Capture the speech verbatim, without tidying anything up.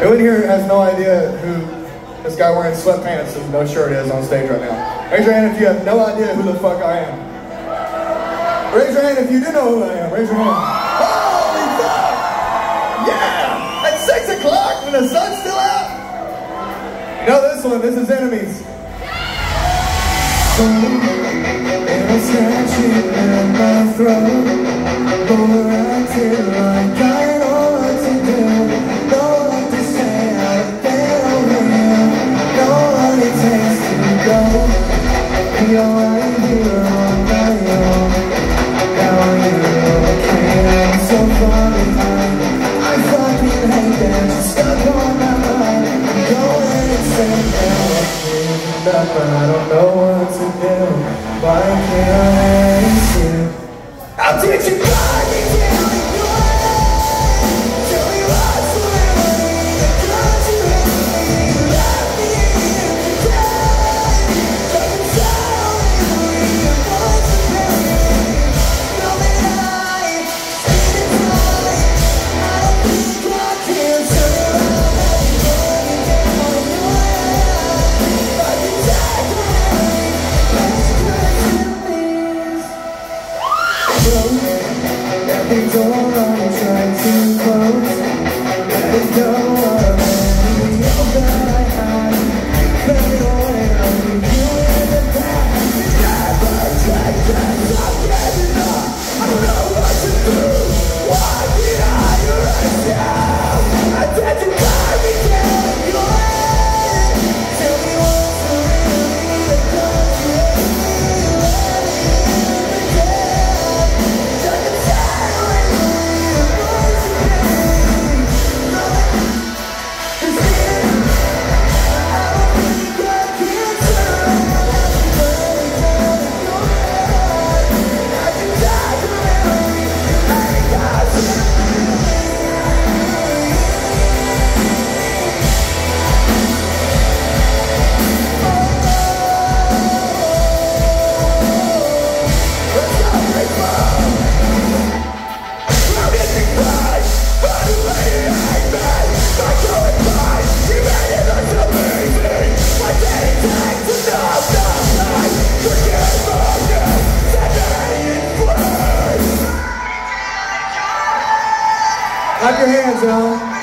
Who in here has no idea who this guy wearing sweatpants and no shirt is on stage right now? Raise your hand if you have no idea who the fuck I am. Raise your hand if you do know who I am. Raise your hand. Holy fuck! Yeah! At six o'clock when the sun's still out? You know this one, this is Enemies. And I'm scratching in my throat, over until I don't know what to do. Know what to say, how to get over you. Know what it takes to go. Be alright here on my own. Now you're okay, I'm so far behind. I fucking hate that you're stuck on my mind. Go ahead and say now I'm giving up, but I don't know what to do. Why can't I ask you? How did you find me down in your head? Tell me what's wrong with me, because you hate me, you left me here for dead. Doesn't sound really your voice to pain. Know that I stayed in time. I don't think I can turn around and put you down in your head. I can take away those crazy things. Every door I'm trying to close, letting go of every hope that I had. Fade away, I'll leave you in the past. Never take this, I'm giving up. I don't know what to do. Why did I erase you? I did you tie me down in your head. Tell me what's the real me, because you hate me, let me in the dead. Doesn't sound like your voice to pain. Cause then I don't think I can turn around and put it down in your head. I can die forever, I ain't got to. Clap your hands, y'all.